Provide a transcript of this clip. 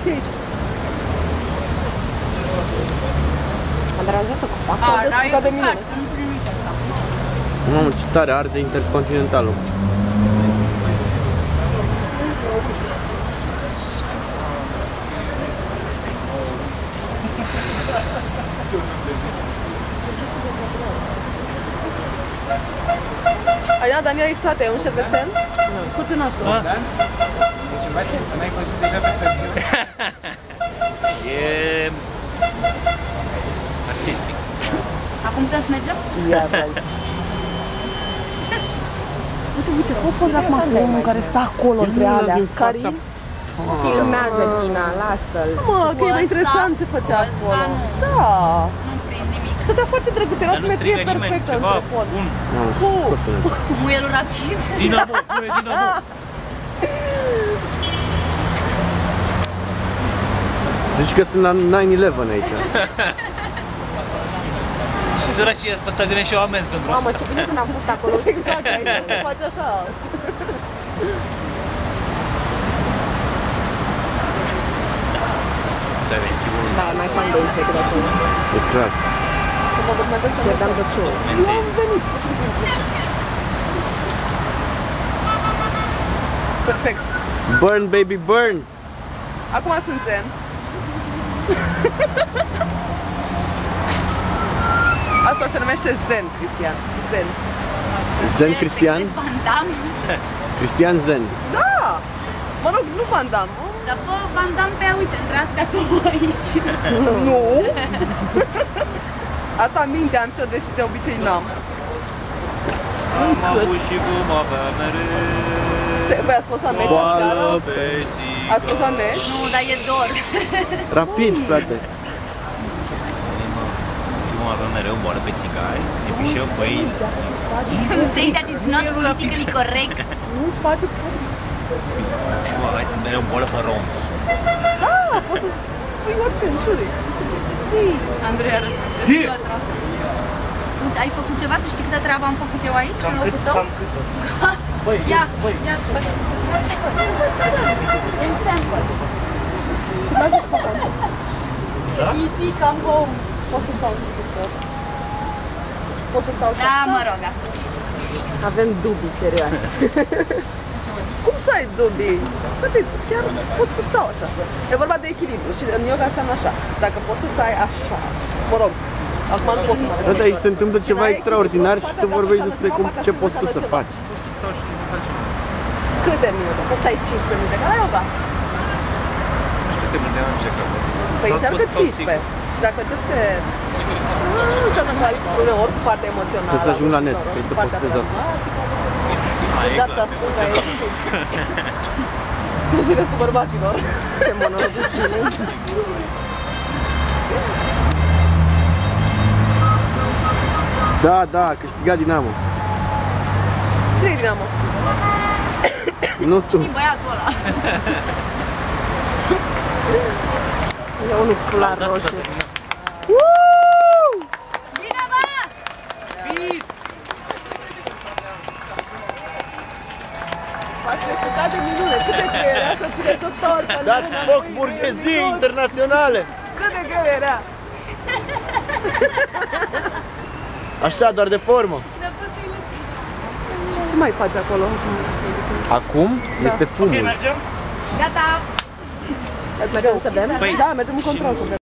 ții aici. Mă deranjează cu Am descurcat de minune. Mamă, ce tare arde Intercontinentalul. Aia, Daniela, e state, e un șervețel? Nu. Cu ce nasul? Deci, mai ce, n-ai văzut deja pe stadion? E... artistic. Acum putem să mergem? Ia, Uite, fă o poză acum cu omul care stă acolo între alea. Karin? Filmează, Tina, lasă-l. Mă, că e mai interesant ce făcea acolo. Da. Nu prind nimic. Stătea foarte drăguț, era simetrie perfectă între pod. Mamă, ce scosă-ne. Muielul rapid. Dinamo, pune Dinamo. Zici că sunt la 9/11 aici. Săracii pe stadion și eu amenzi pentru asta. Mamă, ce bine când am fost acolo. Exact, aici se face așa. Da, vestibuul. Da, e mai fan de aici decât de acolo. E clar. Să mă documentez că Pierdeam tot show-ul. eu am venit. Perfect. Burn, baby, burn! Acum sunt zen. Asta se numește zen, Cristian. Zen. Zen Cristian? Van Damme? Cristian Zen. Da! Mă rog, nu Van Damme. Dar fă Van Damme pe, uite, între astea două aici. Nu! Asta minte am și eu, deși de obicei n-am. Am avut și cum avea mereu. Voi ați fost la meci aseară? Ați fost la meci? Nu, dar e dor. Rapid, frate. Cum avea mereu boală pe țigari. E și eu, băi. Say that it's not politically correct. Nu în spațiu. Și mă, aveți mereu boală pe rom. Da, poți să spui orice, în șuri. Andrei arătă. Ai făcut ceva? Tu știi câtă treabă am făcut eu aici, în locul tău? Ia, ia, stai. Un sample. Să mergi și pe atunci. E.T. come home. Poți să stau și Poți să stau și Da, mă rog. Avem dubii serioase. Cum să ai dubii? Frate, chiar poți să stau așa. E vorba de echilibru și în yoga înseamnă așa. Dacă poți să stai așa, mă rog, acum nu poți să mă Da, dar aici se întâmplă ceva extraordinar și tu vorbești despre ce poți tu să faci. Câte minute? Că stai 15 minute, ca la yoga. Nu știu câte minute am încercat. Păi încearcă 15. Și dacă începi să te... înseamnă că ai uneori cu partea emoțională. Trebuie să ajung la net, trebuie să postez asta. Data stânga e și... Tu și restul bărbaților. Ce monolog cu tine. Da, da, a câștigat Dinamo. Cine e Dinamo? Nu tu. Și băiatul ăla. E unul cu cular roșu. Bine, bă! V-ați respectat de minune, ce de greu era să țineți o tortă? Dați foc burghezii internaționale! Cât de greu era? Așa, doar de formă. Și ce mai faci acolo? Acum este fumul. Gata! Mergem să bem? Da, mergem în control să bem.